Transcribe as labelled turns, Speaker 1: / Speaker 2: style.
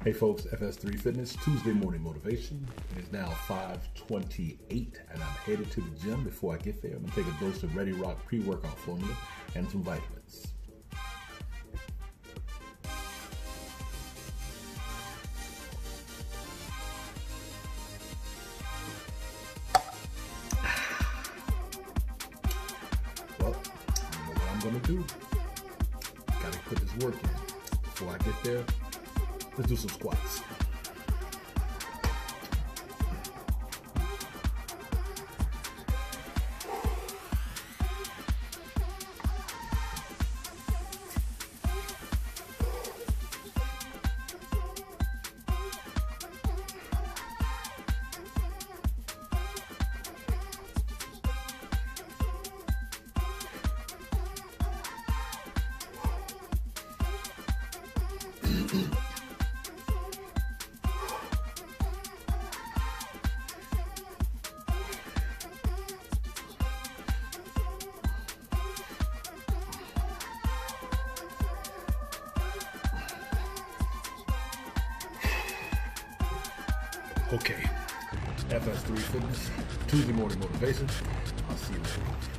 Speaker 1: Hey folks, FS3 Fitness, Tuesday morning motivation. It is now 5:28 and I'm headed to the gym. Before I get there, I'm gonna take a dose of Ready Rock pre-workout formula and some vitamins. Well, you know what I'm gonna do? Gotta put this work in. Before I get there, let's do some squats. Okay, FS3 Fitness, Tuesday morning motivation. I'll see you later.